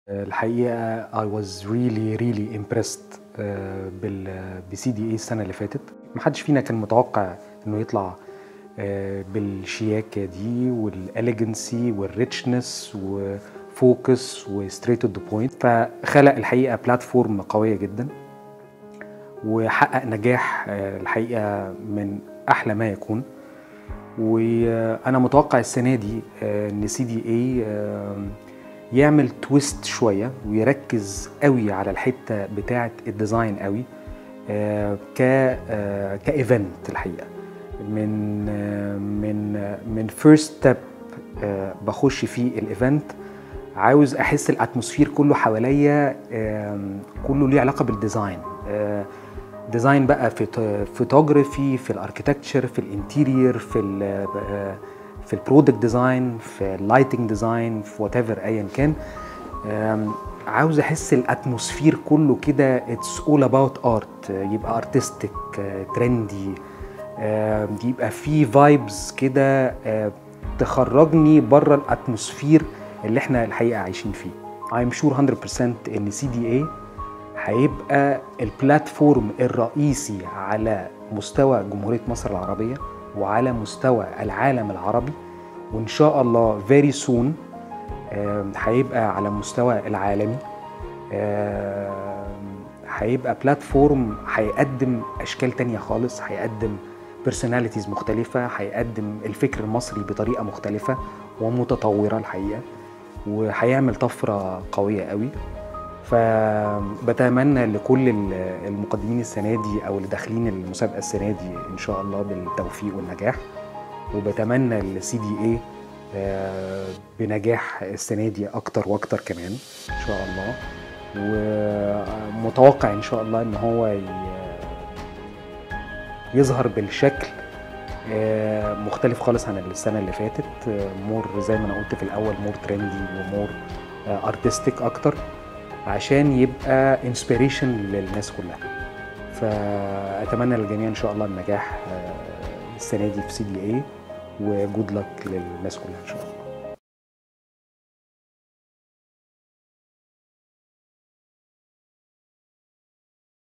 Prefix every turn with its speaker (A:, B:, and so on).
A: الحقيقة I was really impressed ب CDA السنة اللي فاتت. محدش فينا كان متوقع انه يطلع بالشياكة دي والاليجنسي والريتشنس وفوكس وستريت تو ذا بوينت، فخلق الحقيقة بلاتفورم قوية جدا وحقق نجاح الحقيقة من أحلى ما يكون. وأنا متوقع السنة دي إن CDA يعمل تويست شوية ويركز قوي على الحتة بتاعة الديزاين قوي كايفنت الحقيقة. من فيرست ستيب بخش فيه الايفنت، عاوز احس الاتموسفير كله حواليا كله ليه علاقة بالديزاين. ديزاين بقى في فوتوغرافي، في الاركيتكتشر، في الانتيرير، في البرودكت ديزاين، في اللايتنج ديزاين، في وات ايفر ايا كان. عاوز احس الاتموسفير كله كده اتس اول اباوت ارت، يبقى ارتستيك ترندي، يبقى فيه فايبز كده تخرجني بره الاتموسفير اللي احنا الحقيقه عايشين فيه. I'm sure 100% ان CDA هيبقى البلاتفورم الرئيسي على مستوى جمهورية مصر العربية وعلى مستوى العالم العربي، وإن شاء الله very soon هيبقى على مستوى العالمي. هيبقى بلاتفورم هيقدم أشكال تانية خالص، هيقدم personalities مختلفة، هيقدم الفكر المصري بطريقة مختلفة ومتطورة الحقيقة، وهيعمل طفرة قوية قوي. فبتمنى لكل المقدمين السنة دي أو اللي داخلين المسابقة السنة دي إن شاء الله بالتوفيق والنجاح، وبتمنى CDA بنجاح السنة دي أكتر وأكتر كمان إن شاء الله. ومتوقع إن شاء الله إن هو يظهر بالشكل مختلف خالص عن السنة اللي فاتت، مور زي ما أنا قلت في الأول، مور ترندي ومور ارتستيك أكتر، عشان يبقى انسبيريشن للناس كلها. فأتمنى للجميع إن شاء الله النجاح السنة دي في CDA، وجود لك للناس كلها إن شاء الله.